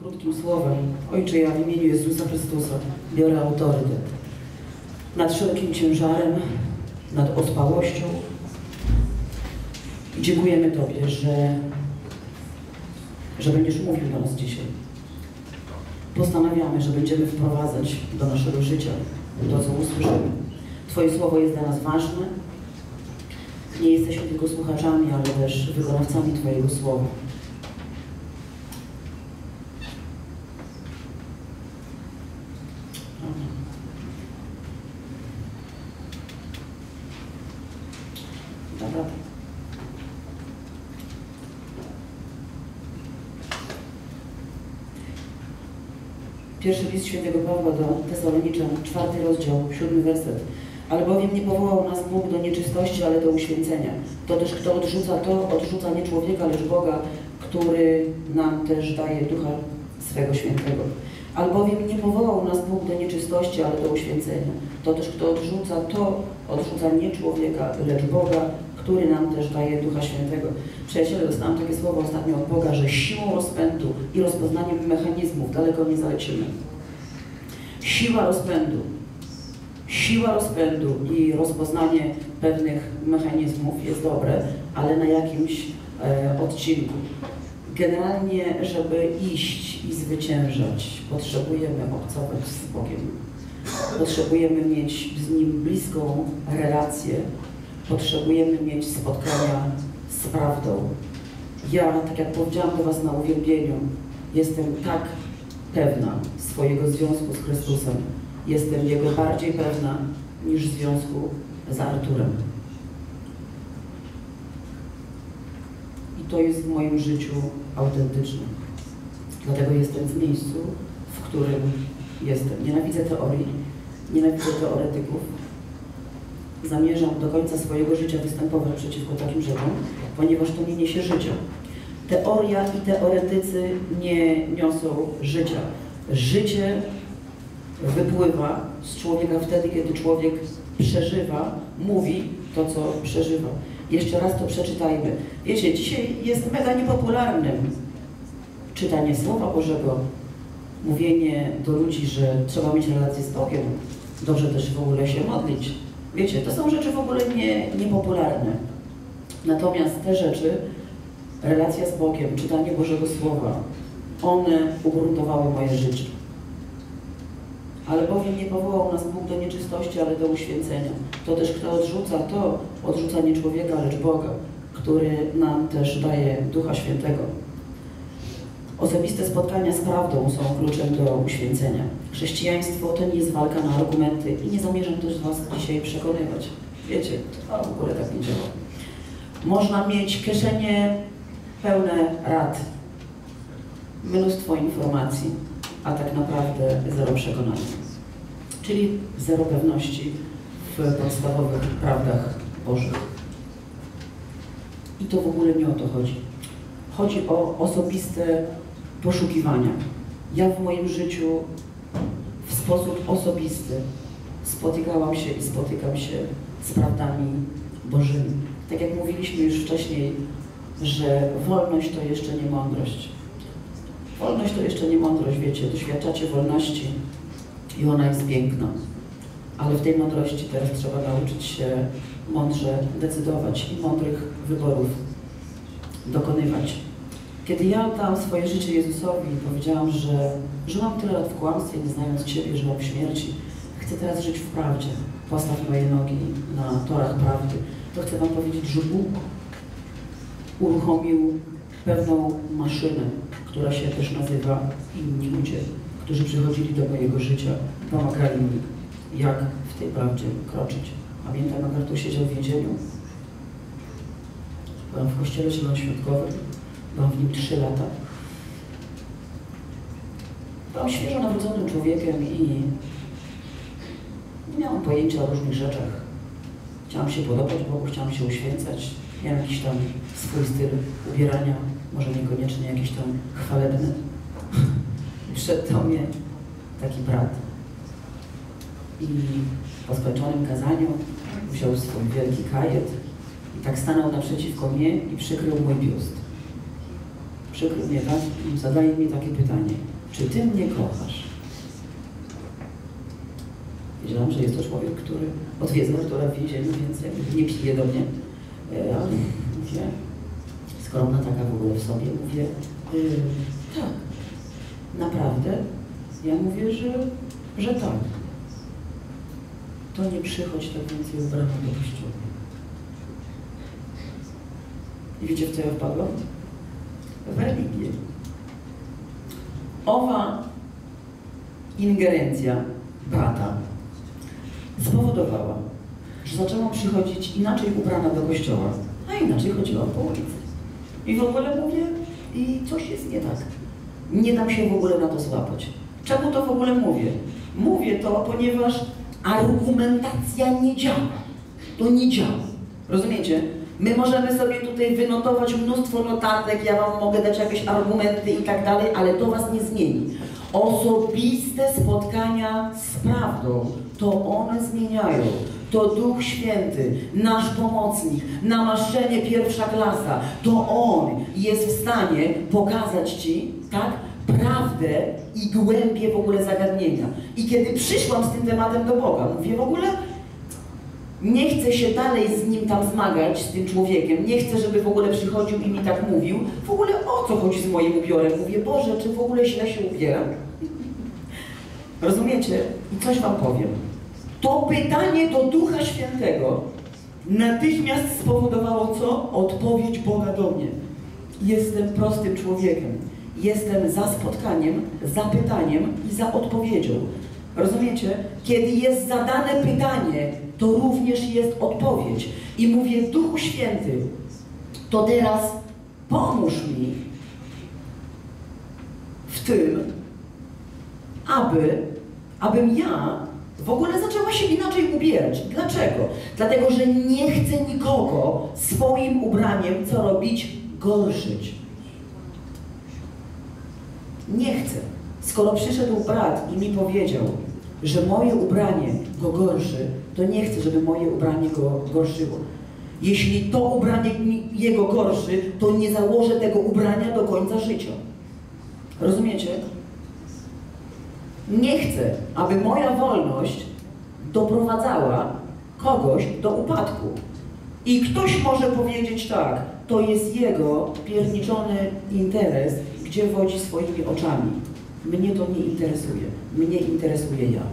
krótkim słowem. Ojcze, ja w imieniu Jezusa Chrystusa biorę autorytet nad wszelkim ciężarem, nad ospałością i dziękujemy Tobie, że będziesz mówił do nas dzisiaj. Postanawiamy, że będziemy wprowadzać do naszego życia to, co usłyszymy. Twoje słowo jest dla nas ważne. Nie jesteśmy tylko słuchaczami, ale też wykonawcami Twojego słowa. Dobra. Pierwszy list świętego Pawła do Tesaloniczan, 4 rozdział, 7 werset. Albowiem nie powołał nas Bóg do nieczystości, ale do uświęcenia. To też kto odrzuca to, odrzuca nie człowieka, lecz Boga, który nam też daje Ducha swego Świętego. Albowiem nie powołał nas Bóg do nieczystości, ale do uświęcenia. To też kto odrzuca to, odrzuca nie człowieka, lecz Boga, który nam też daje Ducha Świętego. Przyjaciele, dostałam takie słowo ostatnio od Boga, że siłą rozpędu i rozpoznaniem mechanizmów daleko nie zalecimy. Siła rozpędu i rozpoznanie pewnych mechanizmów jest dobre, ale na jakimś odcinku. Generalnie, żeby iść i zwyciężać, potrzebujemy obcować z Bogiem. Potrzebujemy mieć z Nim bliską relację. Potrzebujemy mieć spotkania z prawdą. Ja, tak jak powiedziałam do Was na uwielbieniu, jestem tak pewna swojego związku z Chrystusem. Jestem Jego bardziej pewna niż związku z Arturem. I to jest w moim życiu autentyczne. Dlatego jestem w miejscu, w którym jestem. Nienawidzę teorii, nienawidzę teoretyków. Zamierzam do końca swojego życia występować przeciwko takim rzeczom, ponieważ to nie niesie życia. Teoria i teoretycy nie niosą życia. Życie wypływa z człowieka wtedy, kiedy człowiek przeżywa, mówi to, co przeżywa. Jeszcze raz to przeczytajmy. Wiecie, dzisiaj jest mega niepopularnym czytanie Słowa Bożego, mówienie do ludzi, że trzeba mieć relację z Bogiem, dobrze też w ogóle się modlić. Wiecie, to są rzeczy w ogóle niepopularne. Natomiast te rzeczy, relacja z Bogiem, czytanie Bożego Słowa, one ugruntowały moje życie. Albowiem nie powołał nas Bóg do nieczystości, ale do uświęcenia. To też kto odrzuca to, odrzuca nie człowieka, lecz Boga, który nam też daje Ducha Świętego. Osobiste spotkania z prawdą są kluczem do uświęcenia. Chrześcijaństwo to nie jest walka na argumenty i nie zamierzam też Was dzisiaj przekonywać. Wiecie, to w ogóle tak nie działa. Można mieć kieszenie pełne rad, mnóstwo informacji, a tak naprawdę zero przekonania. Czyli zero pewności w podstawowych prawdach Bożych. I to w ogóle nie o to chodzi. Chodzi o osobiste poszukiwania. Ja w moim życiu w sposób osobisty spotykałam się i spotykam się z prawdami Bożymi. Tak jak mówiliśmy już wcześniej, że wolność to jeszcze nie mądrość. Wolność to jeszcze nie mądrość, wiecie, doświadczacie wolności i ona jest piękna. Ale w tej mądrości teraz trzeba nauczyć się mądrze decydować i mądrych wyborów dokonywać. Kiedy ja oddałam swoje życie Jezusowi i powiedziałam, że żyłam tyle lat w kłamstwie, nie znając Ciebie, żyłam w śmierci, chcę teraz żyć w prawdzie. Postaw moje nogi na torach prawdy. To chcę Wam powiedzieć, że Bóg uruchomił pewną maszynę, która się też nazywa inni ludzie, którzy przychodzili do mojego życia, pomagali mi, jak w tej prawdzie kroczyć. Pamiętam, jak Artur siedział w więzieniu. Byłam w kościele zielonoświątkowym, byłam w nim 3 lata. Byłam świeżo nawróconym człowiekiem i nie miałam pojęcia o różnych rzeczach. Chciałam się podobać Bogu, chciałam się uświęcać. Miałam jakiś tam swój styl ubierania, może niekoniecznie jakiś tam chwalebny. Przyszedł do mnie taki brat i po skończonym kazaniu wziął swój wielki kajet i tak stanął naprzeciwko mnie i przykrył mój biust. przykro mnie, tak? Zadaje mi takie pytanie. Czy ty mnie kochasz? Wiedziałam, że jest to człowiek, który odwiedza autora w więzieniu, więc jakby nie pije do mnie. Ale mówię, skromna taka w ogóle w sobie, mówię, tak, naprawdę. Ja mówię, że tak. To nie przychodź tak więcej ubrana do kościoła. I wiecie, w co ja wpadłam? W religię. Owa ingerencja brata spowodowała, że zaczęłam przychodzić inaczej ubrana do kościoła, a inaczej chodziłam po ulicy. I w ogóle mówię, i coś jest nie tak. Nie dam się w ogóle na to złapać. Czemu to w ogóle mówię? Mówię to, ponieważ argumentacja nie działa. To nie działa. Rozumiecie? My możemy sobie tutaj wynotować mnóstwo notatek, ja wam mogę dać jakieś argumenty i tak dalej, ale to was nie zmieni. Osobiste spotkania z prawdą, to one zmieniają. To Duch Święty, nasz pomocnik, namaszczenie pierwsza klasa, to On jest w stanie pokazać ci, tak, prawdę i głębię w ogóle zagadnienia. I kiedy przyszłam z tym tematem do Boga, mówię w ogóle, nie chcę się dalej z nim tam zmagać, z tym człowiekiem, nie chcę, żeby w ogóle przychodził i mi tak mówił, w ogóle o co chodzi z moim ubiorem? Mówię, Boże, czy w ogóle źle się ubieram? Rozumiecie? I coś wam powiem. To pytanie do Ducha Świętego natychmiast spowodowało co? Odpowiedź Boga do mnie. Jestem prostym człowiekiem. Jestem za spotkaniem, za pytaniem i za odpowiedzią. Rozumiecie? Kiedy jest zadane pytanie, to również jest odpowiedź. I mówię, Duchu Święty, to teraz pomóż mi w tym, abym ja w ogóle zaczęła się inaczej ubierać. Dlaczego? Dlatego, że nie chcę nikogo swoim ubraniem, co robić? Gorszyć. Nie chcę. Skoro przyszedł brat i mi powiedział, że moje ubranie go gorszy, to nie chcę, żeby moje ubranie go gorszyło. Jeśli to ubranie jego gorszy, to nie założę tego ubrania do końca życia. Rozumiecie? Nie chcę, aby moja wolność doprowadzała kogoś do upadku. I ktoś może powiedzieć tak, to jest jego pierniczony interes, gdzie wodzi swoimi oczami. Mnie to nie interesuje. Mnie interesuje ja.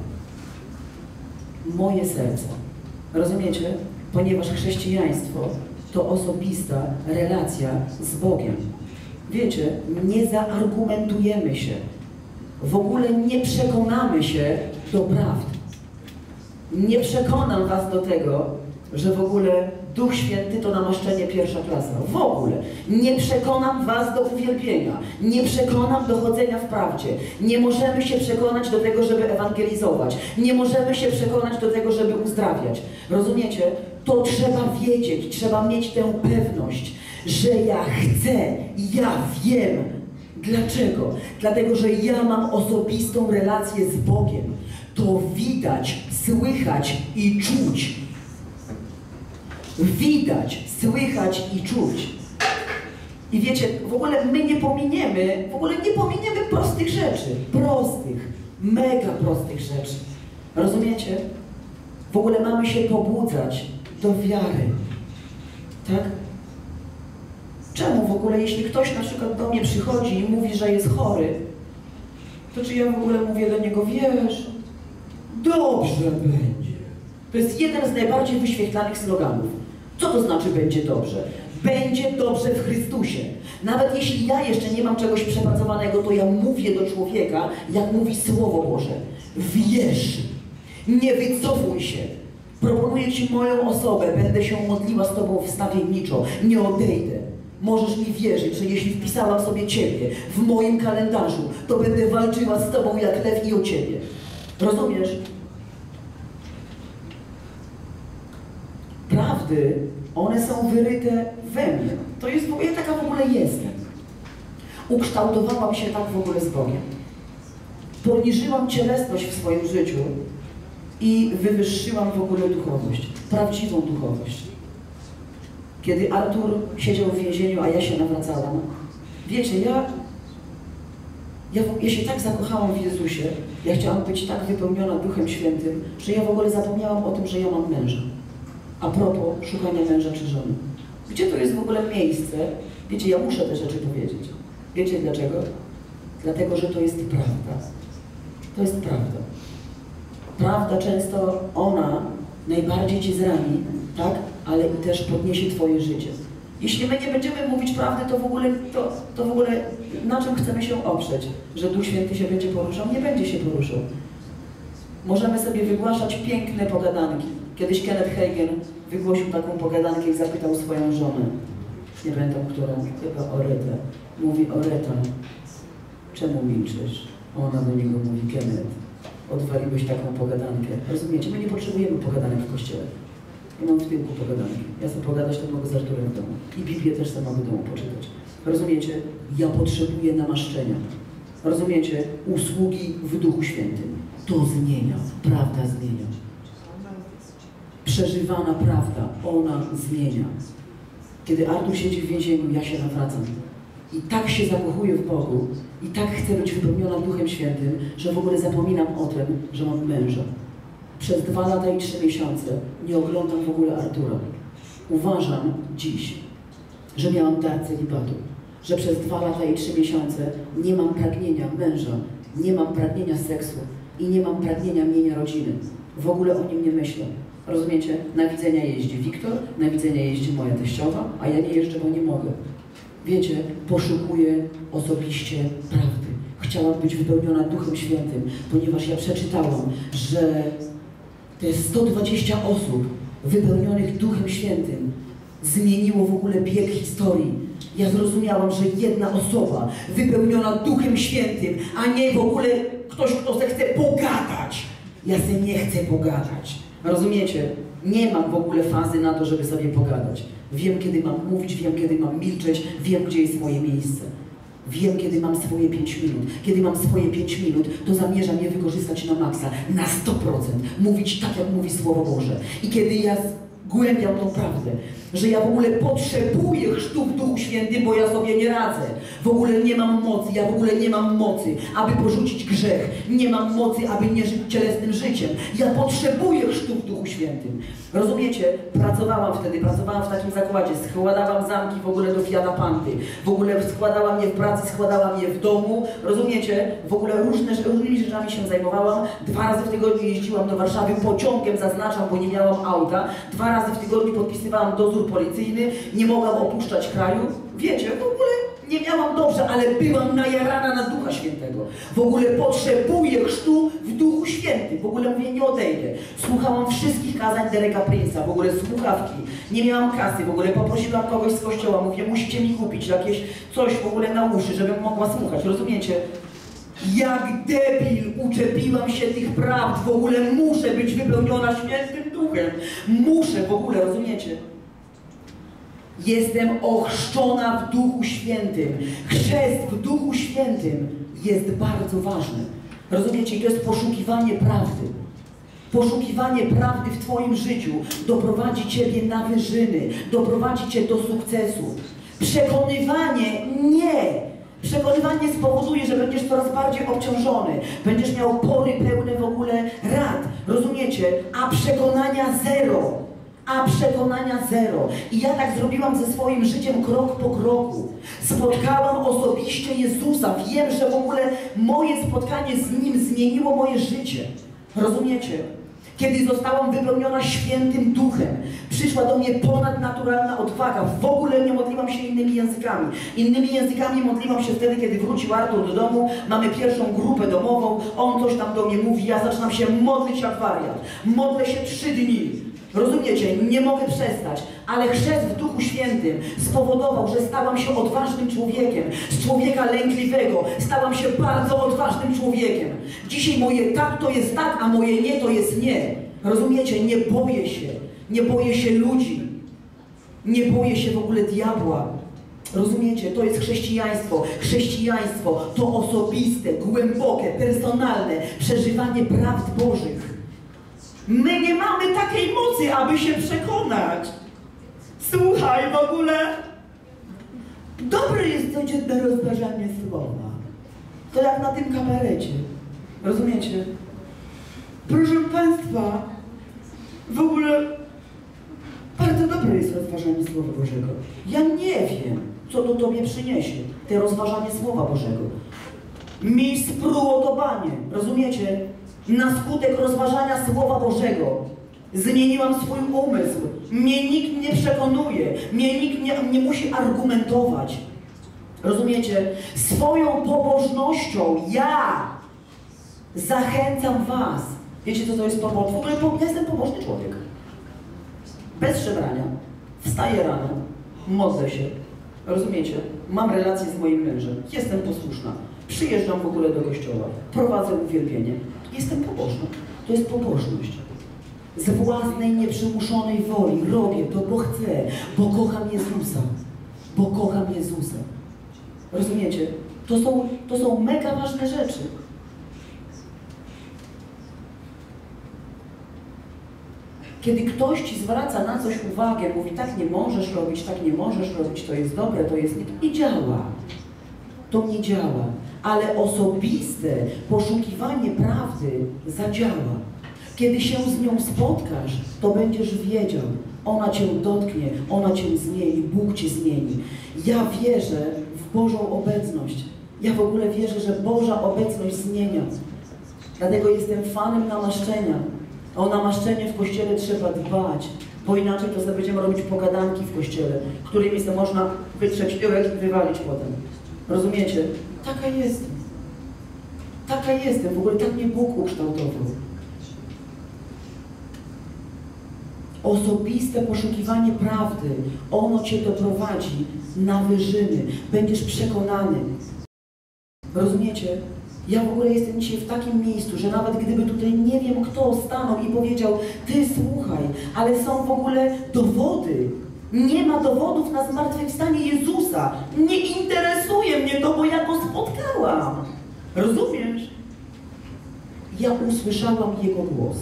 Moje serce. Rozumiecie? Ponieważ chrześcijaństwo to osobista relacja z Bogiem. Wiecie, nie zaargumentujemy się. W ogóle nie przekonamy się do prawdy. Nie przekonam was do tego, że w ogóle Duch Święty to namaszczenie pierwsza klasa. W ogóle. Nie przekonam was do uwielbienia. Nie przekonam do chodzenia w prawdzie. Nie możemy się przekonać do tego, żeby ewangelizować. Nie możemy się przekonać do tego, żeby uzdrawiać. Rozumiecie? To trzeba wiedzieć, trzeba mieć tę pewność, że ja chcę, ja wiem. Dlaczego? Dlatego, że ja mam osobistą relację z Bogiem. To widać, słychać i czuć. Widać, słychać i czuć. I wiecie, w ogóle my nie pominiemy prostych rzeczy. Prostych, mega prostych rzeczy. Rozumiecie? W ogóle mamy się pobudzać do wiary. Tak? Czemu w ogóle, jeśli ktoś na przykład do mnie przychodzi i mówi, że jest chory, to czy ja w ogóle mówię do niego, wiesz, dobrze będzie. To jest jeden z najbardziej wyświetlanych sloganów. Co to znaczy będzie dobrze? Będzie dobrze w Chrystusie. Nawet jeśli ja jeszcze nie mam czegoś przepracowanego, to ja mówię do człowieka, jak mówi Słowo Boże. Wierz, nie wycofuj się. Proponuję Ci moją osobę, będę się modliła z Tobą wstawienniczo, nie odejdę. Możesz mi wierzyć, że jeśli wpisałam sobie Ciebie w moim kalendarzu, to będę walczyła z Tobą jak lew i o Ciebie. Rozumiesz? Prawdy, one są wyryte we mnie. To jest, ja taka w ogóle jestem. Ukształtowałam się tak w ogóle z Bogiem. Poniżyłam cielesność w swoim życiu i wywyższyłam w ogóle duchowość. Prawdziwą duchowość. Kiedy Artur siedział w więzieniu, a ja się nawracałam, Wiecie, ja się tak zakochałam w Jezusie, ja chciałam być tak wypełniona Duchem Świętym, że ja w ogóle zapomniałam o tym, że ja mam męża. A propos szukania męża czy żony. Gdzie to jest w ogóle miejsce? Wiecie, ja muszę te rzeczy powiedzieć. Wiecie dlaczego? Dlatego, że to jest prawda. To jest prawda. Prawda często ona najbardziej cię zrani, tak? Ale i też podniesie twoje życie. Jeśli my nie będziemy mówić prawdy, to w ogóle na czym chcemy się oprzeć? Że Duch Święty się będzie poruszał? Nie będzie się poruszał. Możemy sobie wygłaszać piękne pogadanki. Kiedyś Kenneth Hagin wygłosił taką pogadankę i zapytał swoją żonę. Nie pamiętam, którą, chyba Oretę. Mówi: Oreta, czemu milczysz? A ona do niego mówi: Kenneth, odwaliłeś taką pogadankę. Rozumiecie? My nie potrzebujemy pogadanek w kościele. Ja mam w tyłku pogadanki. Ja chcę pogadać, to mogę z Arturem w domu. I Biblię też sam mogę w domu poczytać. Rozumiecie? Ja potrzebuję namaszczenia. Rozumiecie? Usługi w Duchu Świętym. To zmienia. Prawda zmienia. Przeżywana prawda, ona zmienia. Kiedy Artur siedzi w więzieniu, ja się nawracam. I tak się zakochuję w Bogu, i tak chcę być wypełniona Duchem Świętym, że w ogóle zapominam o tym, że mam męża. Przez 2 lata i 3 miesiące nie oglądam w ogóle Artura. Uważam dziś, że miałam dar celibatu, że przez 2 lata i 3 miesiące nie mam pragnienia męża, nie mam pragnienia seksu i nie mam pragnienia mienia rodziny. W ogóle o nim nie myślę. Rozumiecie? Na widzenia jeździ Wiktor, na widzenia jeździ moja teściowa, a ja nie jeżdżę, bo nie mogę. Wiecie, poszukuję osobiście prawdy. Chciałam być wypełniona Duchem Świętym, ponieważ ja przeczytałam, że te 120 osób wypełnionych Duchem Świętym zmieniło w ogóle bieg historii. Ja zrozumiałam, że jedna osoba wypełniona Duchem Świętym, a nie w ogóle ktoś, kto se chce pogadać. Ja se nie chcę pogadać. Rozumiecie? Nie mam w ogóle fazy na to, żeby sobie pogadać. Wiem, kiedy mam mówić, wiem, kiedy mam milczeć, wiem, gdzie jest moje miejsce. Wiem, kiedy mam swoje 5 minut. Kiedy mam swoje 5 minut, to zamierzam je wykorzystać na maksa, na 100%. Mówić tak, jak mówi Słowo Boże. I kiedy ja zgłębiam tą prawdę, że ja w ogóle potrzebuję chrztu w Duchu Świętym, bo ja sobie nie radzę. W ogóle nie mam mocy, ja w ogóle nie mam mocy, aby porzucić grzech. Nie mam mocy, aby nie żyć cielesnym życiem. Ja potrzebuję chrztu w Duchu Świętym. Rozumiecie? Pracowałam w takim zakładzie, składałam zamki w ogóle do Fiata Panty. W ogóle składałam je w pracy, składałam je w domu. Rozumiecie? W ogóle różnymi rzeczami się zajmowałam. 2 razy w tygodniu jeździłam do Warszawy, pociągiem zaznaczam, bo nie miałam auta. 2 razy w tygodniu podpisywałam dozór policyjny, nie mogłam opuszczać kraju. Wiecie, w ogóle nie miałam dobrze, ale byłam najarana na Ducha Świętego. W ogóle potrzebuję chrztu w Duchu Świętym. W ogóle mówię, nie odejdę. Słuchałam wszystkich kazań Dereka Prince'a, w ogóle słuchawki. Nie miałam kasy, w ogóle poprosiłam kogoś z kościoła. Mówię, musicie mi kupić jakieś coś w ogóle na uszy, żebym mogła słuchać. Rozumiecie? Jak debil uczepiłam się tych prawd. W ogóle muszę być wypełniona Świętym Duchem. Muszę w ogóle, rozumiecie? Jestem ochrzczona w Duchu Świętym. Chrzest w Duchu Świętym jest bardzo ważny. Rozumiecie? I to jest poszukiwanie prawdy. Poszukiwanie prawdy w Twoim życiu doprowadzi Ciebie na wyżyny, doprowadzi Cię do sukcesu. Przekonywanie nie. Przekonywanie spowoduje, że będziesz coraz bardziej obciążony. Będziesz miał pory pełne w ogóle rad. Rozumiecie? A przekonania zero. A przekonania zero. I ja tak zrobiłam ze swoim życiem krok po kroku. Spotkałam osobiście Jezusa. Wiem, że w ogóle moje spotkanie z Nim zmieniło moje życie. Rozumiecie? Kiedy zostałam wypełniona Świętym Duchem, przyszła do mnie ponadnaturalna odwaga. W ogóle nie modliłam się innymi językami. Innymi językami modliłam się wtedy, kiedy wrócił Artur do domu. Mamy pierwszą grupę domową. On coś tam do mnie mówi. Ja zaczynam się modlić jak wariat. Modlę się 3 dni. Rozumiecie? Nie mogę przestać. Ale chrzest w Duchu Świętym spowodował, że stałam się odważnym człowiekiem. Z człowieka lękliwego stałam się bardzo odważnym człowiekiem. Dzisiaj moje tak to jest tak, a moje nie to jest nie. Rozumiecie? Nie boję się. Nie boję się ludzi. Nie boję się w ogóle diabła. Rozumiecie? To jest chrześcijaństwo. Chrześcijaństwo to osobiste, głębokie, personalne przeżywanie prawd Bożych. My nie mamy takiej mocy, aby się przekonać. Słuchaj w ogóle. Dobre jest codzienne rozważanie słowa. To jak na tym kabarecie. Rozumiecie? Proszę Państwa, w ogóle bardzo dobre jest rozważanie Słowa Bożego. Ja nie wiem, co to Tobie przyniesie, te rozważanie Słowa Bożego. Mi spruło to banie, rozumiecie? Na skutek rozważania Słowa Bożego zmieniłam swój umysł. Mnie nikt nie przekonuje, mnie nikt nie musi argumentować. Rozumiecie? Swoją pobożnością ja zachęcam Was. Wiecie, co to jest pobożność? W ogóle ja jestem pobożny człowiek. Bez szemrania. Wstaję rano, modlę się. Rozumiecie? Mam relację z moim mężem. Jestem posłuszna. Przyjeżdżam w ogóle do kościoła. Prowadzę uwielbienie. Jestem pobożna. To jest pobożność. Z własnej, nieprzymuszonej woli robię to, bo chcę, bo kocham Jezusa. Bo kocham Jezusa. Rozumiecie? To są mega ważne rzeczy. Kiedy ktoś Ci zwraca na coś uwagę, mówi, tak nie możesz robić, tak nie możesz robić, to jest dobre, to jest nie działa. To nie działa. Ale osobiste poszukiwanie prawdy zadziała. Kiedy się z nią spotkasz, to będziesz wiedział, ona Cię dotknie, ona Cię zmieni, Bóg Cię zmieni. Ja wierzę w Bożą obecność. Ja w ogóle wierzę, że Boża obecność zmienia. Dlatego jestem fanem namaszczenia. O namaszczenie w Kościele trzeba dbać, bo inaczej to sobie będziemy robić pogadanki w Kościele, którymi sobie można wytrzeć tyłek i wywalić potem. Rozumiecie? Taka jestem. Taka jestem. W ogóle tak mnie Bóg ukształtował. Osobiste poszukiwanie prawdy, ono Cię doprowadzi na wyżyny. Będziesz przekonany. Rozumiecie? Ja w ogóle jestem dzisiaj w takim miejscu, że nawet gdyby tutaj nie wiem kto stanął i powiedział, Ty słuchaj, ale są w ogóle dowody. Nie ma dowodów na zmartwychwstanie Jezusa. Nie interesuje mnie to, bo ja Go spotkałam. Rozumiesz? Ja usłyszałam Jego głos.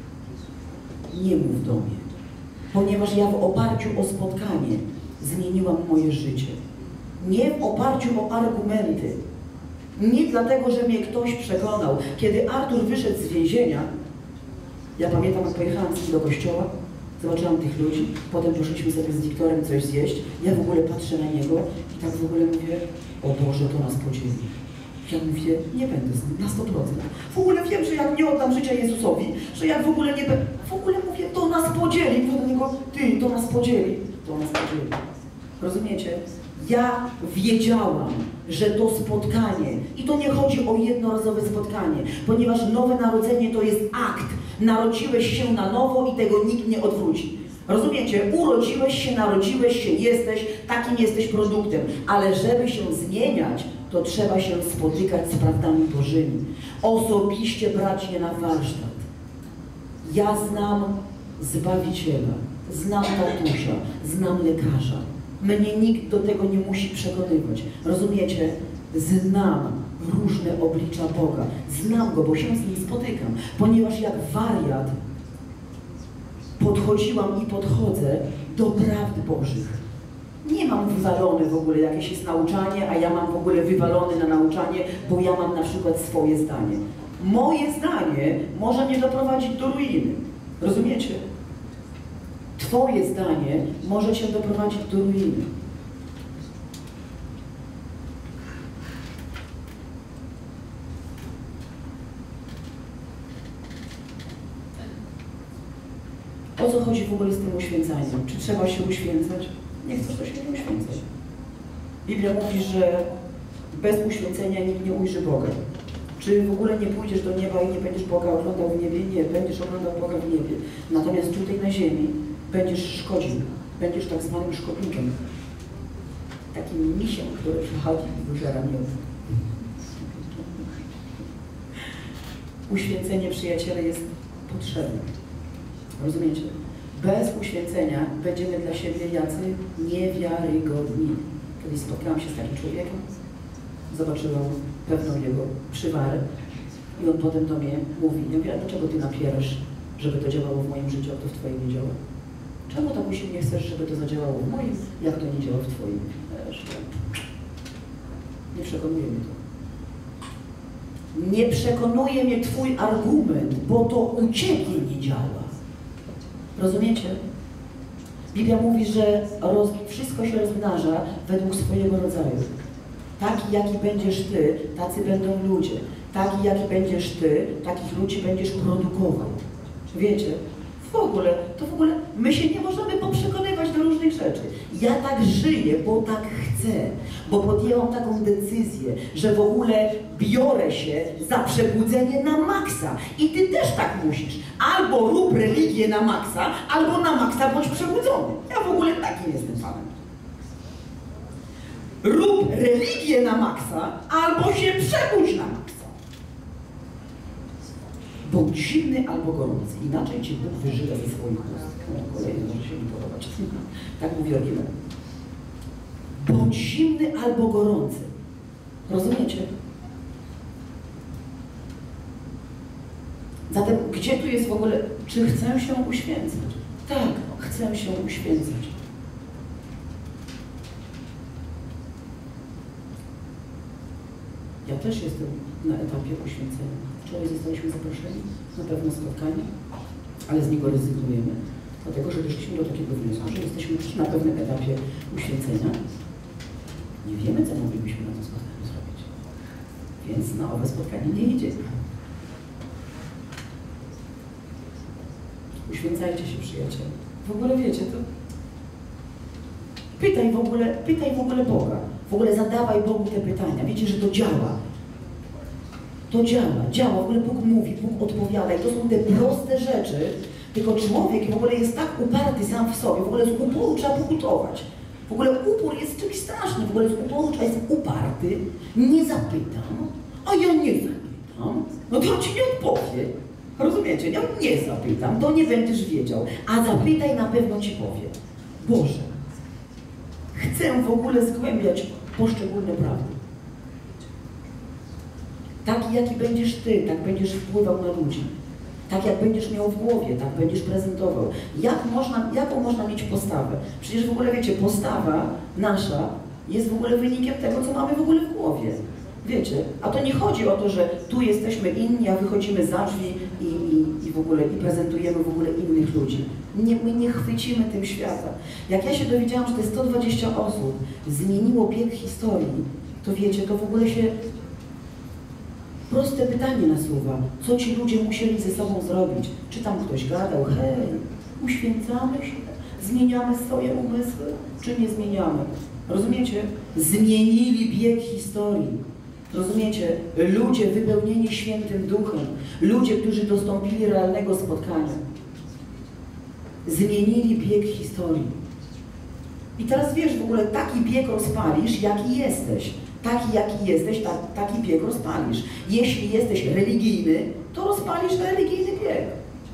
Nie mów do mnie. Ponieważ ja w oparciu o spotkanie zmieniłam moje życie. Nie w oparciu o argumenty. Nie dlatego, że mnie ktoś przekonał. Kiedy Artur wyszedł z więzienia, ja pamiętam, jak pojechałam z nim do kościoła, zobaczyłam tych ludzi, potem poszliśmy sobie z Wiktorem coś zjeść, ja w ogóle patrzę na niego i tak w ogóle mówię, o Boże, to nas podzieli. Ja mówię, nie będę z nim, na 100%. W ogóle wiem, że jak nie oddam życia Jezusowi, że jak w ogóle nie będę, w ogóle mówię, to nas podzieli. Mówię do niego, Ty, to nas podzieli. To nas podzieli. Rozumiecie? Ja wiedziałam, że to spotkanie, i to nie chodzi o jednorazowe spotkanie, ponieważ nowe narodzenie to jest akt. Narodziłeś się na nowo i tego nikt nie odwróci. Rozumiecie? Narodziłeś się, jesteś, takim jesteś produktem. Ale żeby się zmieniać, to trzeba się spotykać z prawdami Bożymi. Osobiście brać je na warsztat. Ja znam Zbawiciela, znam tatusia, znam lekarza. Mnie nikt do tego nie musi przekonywać. Rozumiecie? Znam różne oblicza Boga. Znam Go, bo się z Nim spotykam. Ponieważ jak wariat podchodziłam i podchodzę do prawd Bożych. Nie mam wywalone w ogóle jakieś jest nauczanie, a ja mam w ogóle wywalone na nauczanie, bo ja mam na przykład swoje zdanie. Moje zdanie może mnie doprowadzić do ruiny. Rozumiecie? Twoje zdanie może Cię doprowadzić do ruiny. O co chodzi w ogóle z tym uświęcaniem? Czy trzeba się uświęcać? Nie chcesz, to się nie uświęcać. Biblia mówi, że bez uświęcenia nikt nie ujrzy Boga. Czy w ogóle nie pójdziesz do nieba i nie będziesz Boga oglądał w niebie? Nie, będziesz oglądał Boga w niebie. Natomiast tutaj na ziemi będziesz szkodził. Będziesz tak zwanym szkodnikiem. Takim misiem, który przychodzi i wyżera miód. Uświęcenie, przyjaciele, jest potrzebne. Rozumiecie? Bez uświęcenia będziemy dla siebie jacy niewiarygodni. Kiedyś spotkałam się z takim człowiekiem, zobaczyłam pewną jego przywarę i on potem do mnie mówi, ja mówię, a dlaczego Ty napierasz, żeby to działało w moim życiu, a to w Twoim nie działa? Czemu tak usilnie chcesz, żeby to zadziałało w moim, jak to nie działa w twoim? Nie przekonuje mnie to. Nie przekonuje mnie twój argument, bo to u ciebie nie działa. Rozumiecie? Biblia mówi, że wszystko się rozmnaża według swojego rodzaju. Taki, jaki będziesz ty, tacy będą ludzie. Taki, jaki będziesz ty, takich ludzi będziesz produkował. Wiecie? W ogóle my się nie możemy poprzekonywać do różnych rzeczy. Ja tak żyję, bo tak chcę, bo podjęłam taką decyzję, że w ogóle biorę się za przebudzenie na maksa. I ty też tak musisz. Albo rób religię na maksa, albo na maksa bądź przebudzony. Ja w ogóle takim jestem fanem. Rób religię na maksa, albo się przebudź na maksa. Bądź zimny albo gorący. Inaczej cię Bóg wyżyga ze swoich ust. Kolejny może się mi podobać. Tak mówi oryginał. Bądź zimny albo gorący. Rozumiecie? Zatem gdzie tu jest w ogóle, czy chcę się uświęcać? Tak, chcę się uświęcać. Ja też jestem na etapie uświęcenia. Wczoraj zostaliśmy zaproszeni na pewne spotkanie, ale z niego rezygnujemy, dlatego że doszliśmy do takiego wniosku, że jesteśmy już na pewnym etapie uświęcenia. Nie wiemy, co moglibyśmy na to spotkanie zrobić. Więc na owe spotkanie nie idziemy. Uświęcajcie się, przyjaciele. W ogóle wiecie, to pytaj w ogóle Boga. W ogóle zadawaj Bogu te pytania. Wiecie, że to działa. To działa. W ogóle Bóg mówi, Bóg odpowiada. I to są te proste rzeczy. Tylko człowiek w ogóle jest tak uparty sam w sobie. W ogóle z uporu trzeba pokutować. W ogóle upór jest czymś strasznym. W ogóle z uporu trzeba jest uparty. Nie zapytam, a ja nie zapytam. No to on ci nie odpowie. Rozumiecie? Ja nie zapytam, to nie będziesz wiedział. A zapytaj, na pewno ci powie. Boże, chcę w ogóle zgłębiać poszczególne prawdy. Taki, jaki będziesz ty, tak będziesz wpływał na ludzi. Tak, jak będziesz miał w głowie, tak będziesz prezentował. Jaką można mieć postawę? Przecież w ogóle, wiecie, postawa nasza jest w ogóle wynikiem tego, co mamy w ogóle w głowie. Wiecie? A to nie chodzi o to, że tu jesteśmy inni, a wychodzimy za drzwi i w ogóle i prezentujemy w ogóle innych ludzi. My nie chwycimy tym świata. Jak ja się dowiedziałam, że te 120 osób zmieniło bieg historii, to wiecie, to w ogóle się proste pytanie nasuwa. Co ci ludzie musieli ze sobą zrobić? Czy tam ktoś gadał, hej, uświęcamy się, zmieniamy swoje umysły, czy nie zmieniamy? Rozumiecie? Zmienili bieg historii. Rozumiecie? Ludzie wypełnieni Świętym Duchem. Ludzie, którzy dostąpili realnego spotkania. Zmienili bieg historii. I teraz wiesz, w ogóle taki bieg rozpalisz, jaki jesteś. Taki, jaki jesteś, taki bieg rozpalisz. Jeśli jesteś religijny, to rozpalisz religijny bieg.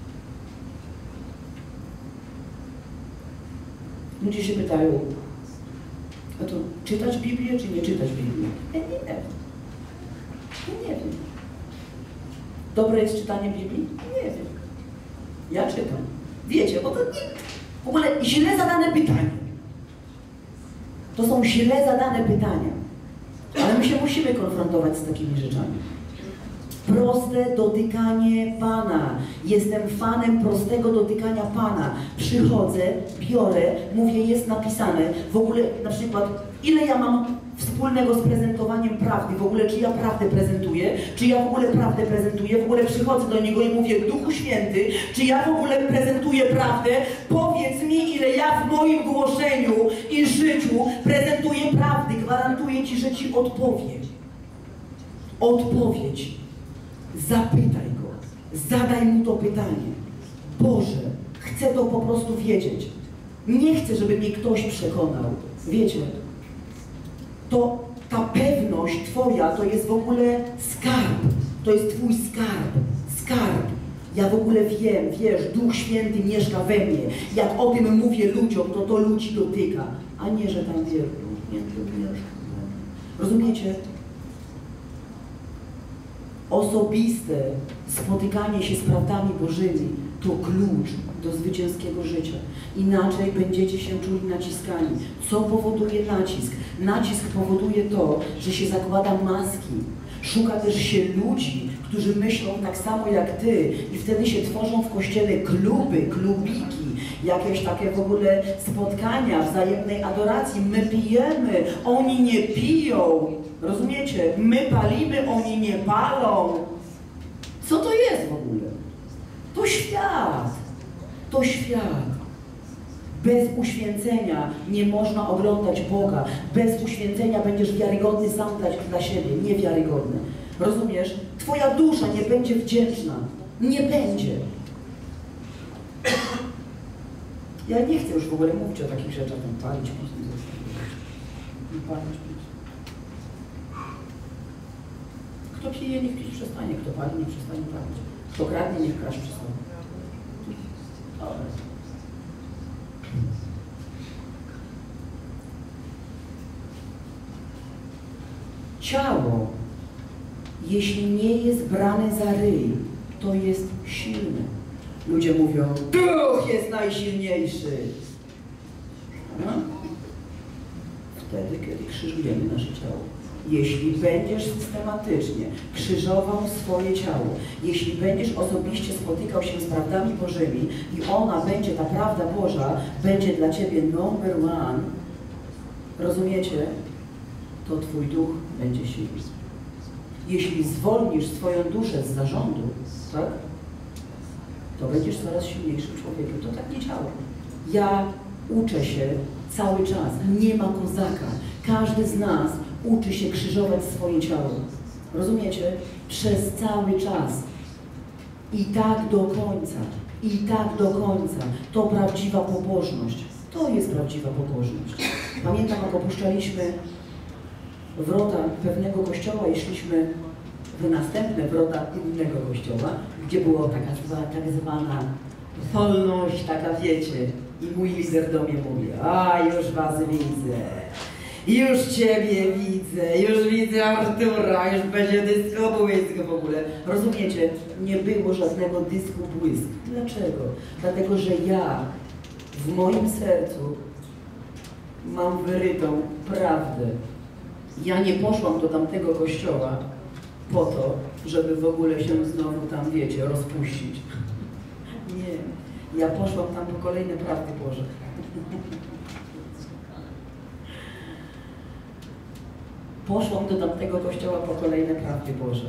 Ludzie się pytają, a to czytać Biblię, czy nie czytać Biblię? Ja nie wiem. Ja nie wiem. Dobre jest czytanie Biblii? Nie wiem. Ja czytam. Wiecie, bo to nie... W ogóle źle zadane pytanie. To są źle zadane pytania. Ale my się musimy konfrontować z takimi rzeczami. Proste dotykanie Pana. Jestem fanem prostego dotykania Pana. Przychodzę, biorę, mówię, jest napisane. W ogóle, na przykład, ile ja mam wspólnego z prezentowaniem prawdy? W ogóle, czy ja prawdę prezentuję? Czy ja w ogóle prawdę prezentuję? W ogóle przychodzę do Niego i mówię, Duchu Święty, czy ja w ogóle prezentuję prawdę? Powiedz mi, ile ja w moim głoszeniu i życiu prezentuję prawdy. Gwarantuję Ci, że Ci odpowiem. Odpowiedź. Zapytaj Go. Zadaj Mu to pytanie. Boże, chcę to po prostu wiedzieć. Nie chcę, żeby mnie ktoś przekonał. Wiecie, to ta pewność Twoja to jest w ogóle skarb. To jest Twój skarb. Skarb. Ja w ogóle wiem, wiesz, Duch Święty mieszka we mnie. Jak o tym mówię ludziom, to ludzi dotyka. A nie, że tam wie, Duch Święty mieszka. Rozumiecie? Osobiste spotykanie się z prawdami Bożymi to klucz do zwycięskiego życia. Inaczej będziecie się czuli naciskani. Co powoduje nacisk? Nacisk powoduje to, że się zakłada maski. Szuka też się ludzi, którzy myślą tak samo jak ty i wtedy się tworzą w kościele kluby, klubiki, jakieś takie w ogóle spotkania wzajemnej adoracji. My pijemy, oni nie piją. Rozumiecie? My palimy, oni nie palą. Co to jest w ogóle? To świat. To świat. Bez uświęcenia nie można oglądać Boga. Bez uświęcenia będziesz wiarygodny sam dla siebie, niewiarygodny. Rozumiesz? Twoja dusza nie będzie wdzięczna. Nie będzie. Ja nie chcę już w ogóle mówić o takich rzeczach, tam palić, pić, nie palić, pić. Kto pije, niech pić przestanie. Kto pali, niech przestanie palić. Kto kradnie, niech kraść przestanie. Ciało, jeśli nie jest brane za ryj, to jest silne. Ludzie mówią, duch jest najsilniejszy. No? Wtedy, kiedy krzyżujemy nasze ciało. Jeśli będziesz systematycznie krzyżował swoje ciało, jeśli będziesz osobiście spotykał się z prawdami Bożymi i ona będzie, ta prawda Boża, będzie dla ciebie number one, rozumiecie? To twój duch będzie silny. Jeśli zwolnisz swoją duszę z zarządu, tak? To będziesz coraz silniejszym człowiekiem. To tak nie działa. Ja uczę się cały czas. Nie ma kozaka. Każdy z nas uczy się krzyżować swoje ciało. Rozumiecie? Przez cały czas. I tak do końca. I tak do końca. To prawdziwa pobożność. To jest prawdziwa pobożność. Pamiętam, jak opuszczaliśmy wrota pewnego kościoła i szliśmy w następne wrota innego kościoła, gdzie była tak zwana wolność, taka wiecie. I mój lider do mnie mówi, a już was widzę, już ciebie widzę, już widzę Artura, już będzie dysko błysk w ogóle. Rozumiecie? Nie było żadnego dysku błysk. Dlaczego? Dlatego, że ja w moim sercu mam wyrytą prawdę. Ja nie poszłam do tamtego kościoła po to, żeby w ogóle się znowu tam, wiecie, rozpuścić. Nie. Ja poszłam tam po kolejne prawdy Boże. Poszłam do tamtego kościoła po kolejne prawdy Boże.